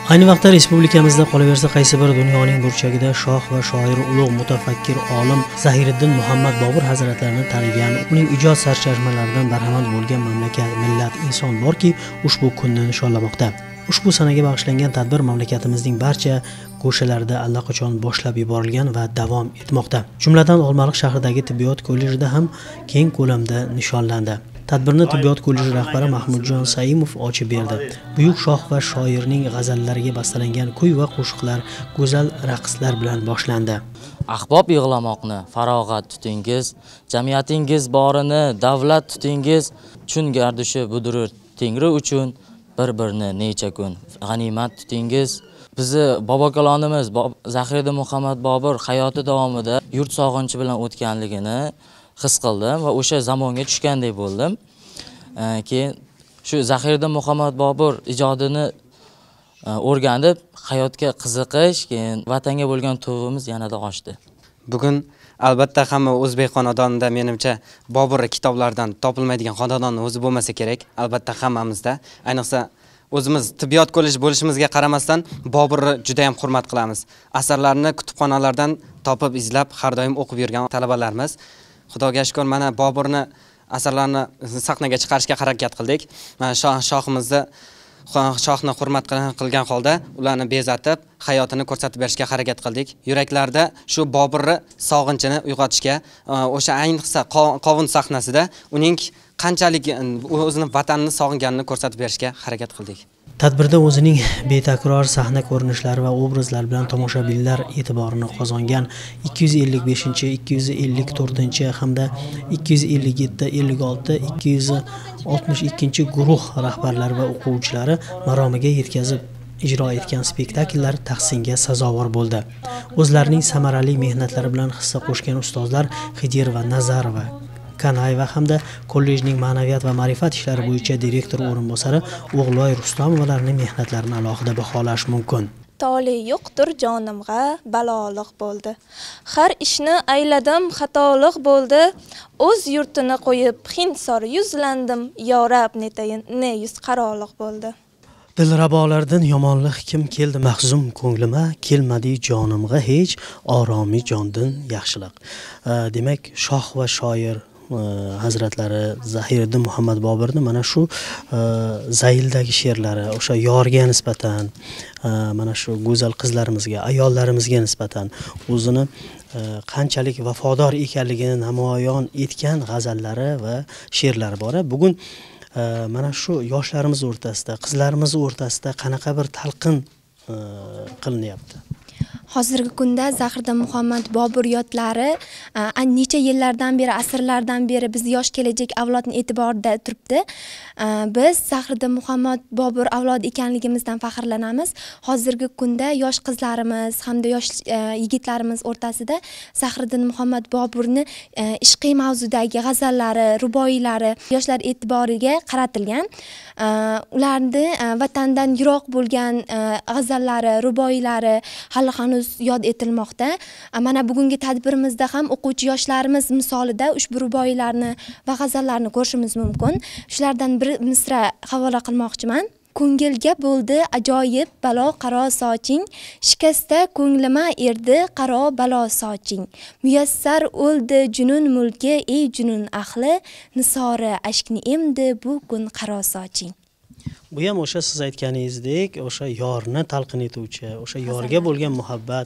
Ayni vaqtda respublikamizda qolaversa qaysi bir dunyoning burchagida shoh va shoir, ulug' mutafakkir olim Zahiriddin Muhammad Bobur hazratlarini tanigan, uning ijod sarchashmalaridan bahramand bo'lgan mamlakat, millat, inson borki, ushbu kunni nishonlamoqda. Ushbu sanaga bag'ishlangan tadbir mamlakatimizning barcha ko'chalarida allaqachon boshlab yuborilgan va davom etmoqda. Jumladan Olmaliq shahridagi tibbiyot kollejida ham keng ko'lamda nishonlandi. Tadbirni tibbiyot kolleji rahbari Mahmudjon Saimov ochib berdi. Buyuk shoh va shoirning g'azallariga bastalangan kuy va qo'shiqlar, go'zal raqslar bilan boshlandi. Ahbob yig'lamoqni farog'at tutingiz, jamiyatingiz borini davlat tutingiz, chun gardishi budirur tengri uchun bir-birini necha kun g'animat tutingiz. Bizi bobokalonimiz Zahiriddin Muhammad Bobur hayoti davomida yurt sog'inchi bilan o'tganligini his qildim va o'sha zamonga tushgandek bo'ldim. Keyin shu Zahiriddin Muhammad Bobur ijodini o'rganib, hayotga qiziqish, keyin vatanga bo'lgan tuyg'umiz yanada oshdi. Bugun albatta hamma o'zbek xonadonida menimcha Bobur kitoblaridan topilmaydigan xonadon o'zi bo'lmasa kerak. Albatta hammamizda, ayniqsa o'zimiz tibbiyot kolleji bo'lishimizga qaramasdan Boburni juda ham hurmat qilamiz. Asarlarini kutubxonalardan topib izlab har doim o'qib yurgan talabalarimiz. Xudoga shukr, mana Boburni asarlarini sahnaga chiqarishga harakat qildik. Mana shohni hurmat qilgan holda ularni bezatib, hayotini ko'rsatib berishga harakat qildik. Yuraklarda shu Boburni sog'inchini uyg'otishga, o'sha ayniqsa Qovun sahnasida uning qanchalik o'zining vatanini sog'inganini ko'rsatib berishga harakat qildik. Tadbirda o'zining betakror sahna ko'rinishlari va obrazlar bilan tomoshabinlar e'tiborini qozongan 255, 254 hamda 257, 56, 262 guruh rahbarlari va o'quvchilari maromiga yetkazib ijro etgan spektakllar tahsinga sazovor bo'ldi. O'zlarining samarali mehnatlari bilan hissa qo'shgan ustozlar Xidir va Nazarova, Kanayeva hamda kollejning ma'naviyat va ma'rifat ishlari bo'yicha direktor o'rinbosari O'g'loy Rustomovalarning mehnatlarini alohida baholash mumkin. Tole yo'qdir jonimga baloliq bo'ldi. Har ishni ayladim xatolik bo'ldi. O'z yurtini qo'yib Hinsor yuzlandim. Yo Rab netayin ne yuz qaroliq bo'ldi. Dilrabolardan yomonlik kim keldi mahzun ko'nglima, kelmadi jonimga hech oromi jondan yaxshilik. Demak, shoh va shoir hazratlari Zahiriddin Muhammad Boburni mana shu Zayildagi she'rlari, o'sha yorga nisbatan, mana shu go'zal qizlarimizga, ayollarimizga nisbatan o'zini qanchalik vafodor ekanligini namoyon etgan g'azallari va she'rlari bor. Bugun mana shu yoshlarimiz o'rtasida, qizlarimiz o'rtasida qanaqa bir talqin qilinyapti? Hozirgi kunda Zahiriddin Muhammad Bobur yodlari necha yillardan beri, asrlardan beri biz yosh kelajak avlodning e'tiborida turibdi. Biz Zahiriddin Muhammad Bobur avlodi ekanligimizdan faxrlanamiz. Hozirgi kunda yosh qizlarimiz hamda yosh yigitlarimiz o'rtasida Zahiriddin Muhammad Boburni ishqiy mavzudagi g'azallari, ruboiylari yoshlar e'tiboriga qaratilgan. Ularni vatandan yiroq bo'lgan g'azallari, ruboiylari hali hanuz yod etilmoqda. Mana bugungi tadbirimizda ham o'quvchi yoshlarimiz misolida ushbu ruboiylarni va g'azallarni ko'rishimiz mumkin. Shulardan bir misra havola qilmoqchiman. Ko'ngilga bo'ldi ajoyib balo qaro soching, shikasta ko'nglima erdi qaro balo soching. Muyassar o'ldi junun mulki, ey junun ahli, nisori ashkni emdi bu kun qaro soching. Bu ham o'sha siz aytganingizdek, o'sha yorni talqin etuvchi, o'sha yorga bo'lgan muhabbat,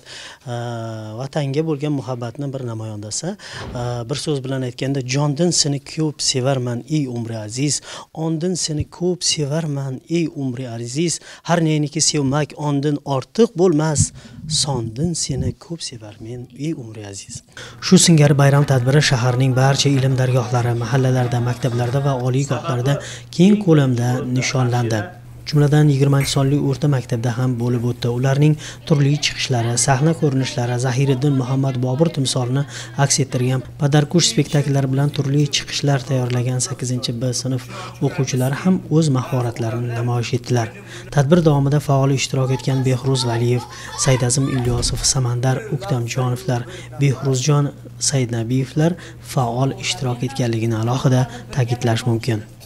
vatanga bo'lgan muhabbatni bir namoyondasi. Bir so'z bilan aytganda, jondan seni ko'p sevarman ey umri aziz, ondan seni ko'p sevarman ey umri aziz, har neniki sevmak ondan ortiq bo'lmas, sondin seni ko'p sevarmen ey umri aziz. Shu singari bayram tadbiri shaharning barcha ilm dargohlari, mahallalarda, maktablarda va oliygohlarda keng ko'lamda nishonlandi. Jumladan 20-sonli o'rta maktabda ham bo'lib o'tdi. Ularning turli chiqishlari, sahna ko'rinishlari Zahiriddin Muhammad Bobur timsolini aks ettirgan padarkush spektakllari bilan turli chiqishlar tayyorlagan 8-B sinf o'quvchilari ham o'z mahoratlarini namoyish etdilar. Tadbir davomida faol ishtirok etgan Behruz Valiyev, Saidazim Ilyosov, Samandar Uktamjonovlar, Behruzjon Saidnabiyevlar faol ishtirok etganligini alohida ta'kidlash mumkin.